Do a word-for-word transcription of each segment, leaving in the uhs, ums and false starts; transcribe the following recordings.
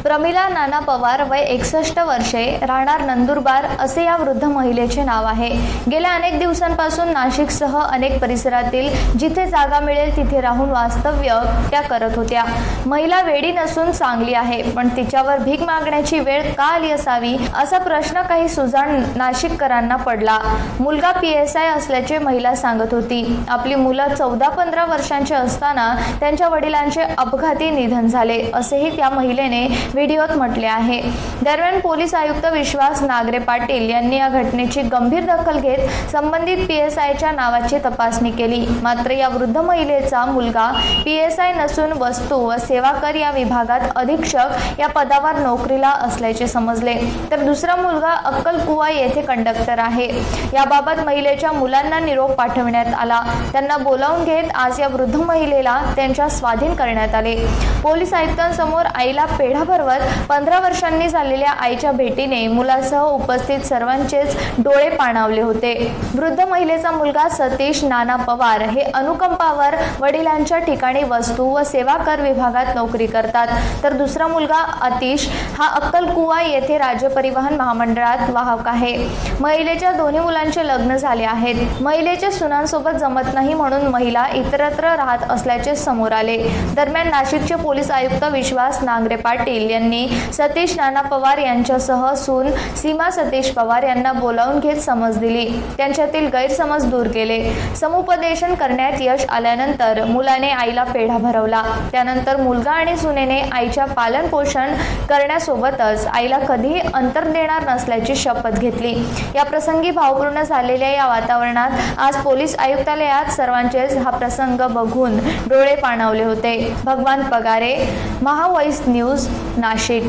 प्रमिला नाना पवार वय एकसष्ट वर्षे राहणार नंदुरबार असे या वृद्ध महिलेचे नाव आहे। गेल्या अनेक दिवसांपासून नाशिकसह अनेक परिसरातील जिथे जागा मिळेल तिथे राहून वास्तव्य त्या करत होत्या। महिला वेडी नसून चांगली आहे, पण तिच्यावर भीक मागण्याची वेळ का आली असावी असा प्रश्न काही सुजाण नाशिककरांना पडला। मुलगा पी एस आय असल्याचे महिला सांगत होती। आपली मुलं चौदा पंधरा वर्षांचे असताना त्यांच्या वडिलांचे अपघाती निधन झाले असेही त्या महिलेने व्हिडिओत म्हटले आहे। दरम्यान पोलीस आयुक्त विश्वास नागरे पाटील यांनी या घटनेची गंभीर दखल घेत संबंधित पी एस आयच्या नावाची तपासणी केली। मात्र या वृद्ध महिलेचा मुलगा पी एस आय नसून वस्तू व सेवा कर या विभागात अधीक्षक या पदावर नोकरीला असल्याचे समजले, तर दुसरा मुलगा अक्कलकुवा येथे कंडक्टर आहे। याबाबत महिलेच्या मुलांना निरोप पाठवण्यात आला। त्यांना बोलावून घेत आज या वृद्ध महिलेला त्यांच्या स्वाधीन करण्यात आले। पोलीस आयुक्तांसमोर आईला पेढा भरवत पंधरा वर्षांनी झालेल्या आईच्या भेटीने मुलासह उपस्थित सर्वांचेच डोळे पाणावले होते। वृद्ध महिलेचा मुलगा सतीश नाना पवार हे अनुकंपावर वडिलांच्या ठिकाणी वस्तू व सेवा कर विभागात नोकरी करतात, तर दुसरा मुलगा अतिश हा अक्कलकुवा येथे राज्य परिवहन महामंडळात वाहक आहे। महिलेच्या दोन्ही मुलांचे लग्न झाले आहेत। महिलेच्या सुनांसोबत जमत नाही म्हणून महिला इतरत्र राहत असल्याचे समोर आले। दरम्यान नाशिकचे पोलीस आयुक्त विश्वास नागरे पाटील यांनी सतीश नाना पवार यांच्यासह सून सीमा सतीश पवार यांना बोलावून घेत समज दिली, त्यांच्यातील गैरसमज दूर केले। समुपदेशन करण्यात यश आल्यानंतर मुलाने आईला पेढा भरवला। त्यानंतर मुलगा आणि सुनेने आईच्या पालन पोषण करण्यासोबतच आईला कधीही अंतर देणार नसल्याची शपथ घेतली। या प्रसंगी भावपूर्ण झालेल्या या वातावरणात आज पोलीस आयुक्तालयात सर्वांचेच हा प्रसंग बघून डोळे पाणावले होते। भगवान पगारे, महावॉइस न्यूज, नाशिक।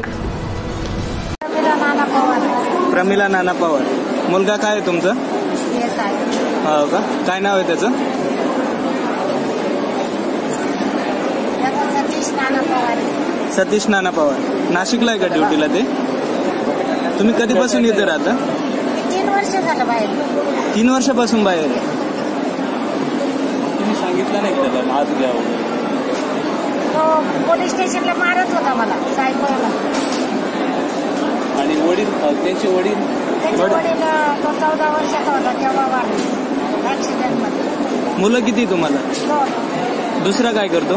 प्रमिला नाना पवार, मुलगा काय आहे तुमचं? हो का, काय नाव आहे त्याचं? सतीश नाना पवार। सतीश नाना पवार नाशिकला आहे का ड्युटीला? ते तुम्ही कधीपासून इथे राहता? तीन वर्ष झालं बाहेर। तीन वर्षापासून बाहेर? तुम्ही सांगितलं नाही त्याला आज घ्यावं? तो पोलीस स्टेशनला मारत होता मला सायकलला। आणि वडील, त्यांचे वडील त्याचे वडील तो चौदा वर्षाचा होता तेव्हा वारले ऍक्सिडेंट मध्ये। मुलं किती तुम्हाला? दोन। दुसरा काय करतो?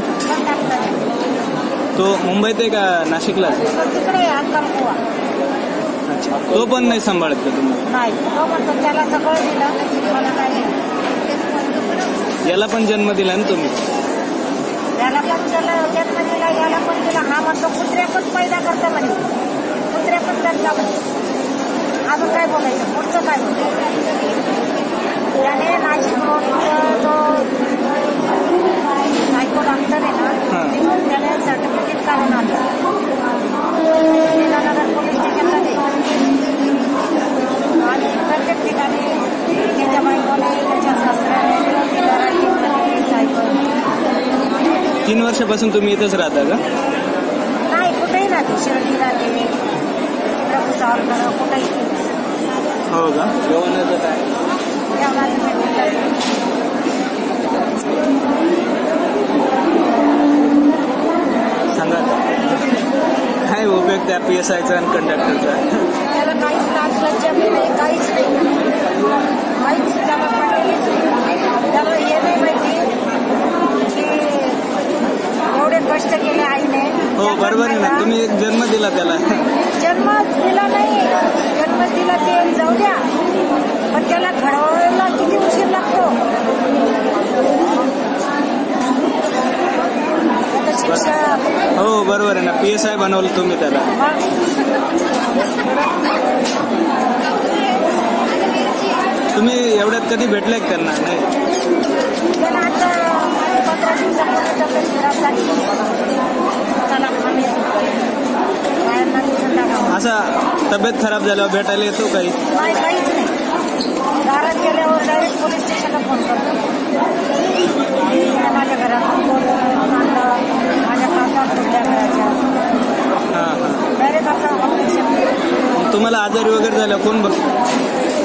तो मुंबईत आहे का नाशिकला? तिकडे अक्कलकुवा। अच्छा, तो पण नाही सांभाळत का तुम्ही? नाही, तो म्हणतो त्याला सगळं दिलं, मला काही याला पण जन्म दिला ना तुम्ही? याला पण जन्म दिला, याला पण दिला। हा म्हणतो कुत्र्या पण पैदा करता म्हणे, कुत्र्या पण करता म्हणे। अजून काय बोलायचं, पुढचं काय बोलायचं? त्याने नाशिक रोडचा जो सायको डॉक्टर आहे ना, तिथून त्याने सर्टिफिकेट काढून आणलं। नगर पोलीस स्टेशनला दे आणि प्रत्येक ठिकाणी त्याच्या बायकोने, त्याच्या सासऱ्याने, तीन वर्षापासून तुम्ही इथंच राहता का? नाही, कुठेही राहते, शिर्डी राहते, प्रभूसावरकर, कुठेही। हो का? जेवणाचं काय? सांगा काय उपयोग त्या पी एस आयचा आणि कंडक्टरचा? त्याला काहीच लाच नाही, काहीच नाही, काहीच त्याला पडलेलीच नाही। त्याला हे नाही माहिती की एवढे कष्ट केले आईने। हो बरोबर आहे ना, तुम्ही एक जन्म दिला त्याला। जन्म दिला नाही, जन्म दिला ते जाऊ द्या, पण त्याला घडवायला किती उशीर लागतो। शिक्षा हो बरोबर आहे ना, पी एस आय बनवलं तुम्ही त्याला। तुम्ही एवढ्यात कधी भेटले का त्यांना? नाही, त्याला आता पंधरा दिवसापूर्वी तब्येत खराब झाली, त्याला खाणे बाहेरला दिसून लागला। असा तब्येत खराब झाल्यावर भेटायला येतो काही? नाही, काहीच नाही। दारात गेल्यावर डायरेक्ट पोलीस स्टेशनला फोन करतो। माझ्या घरात माझ्या काकात कुठल्या घराच्या हां हां डायरेक्ट असं ऑपरेशन। तुम्हाला आजारी वगैरे झालं कोण बघ?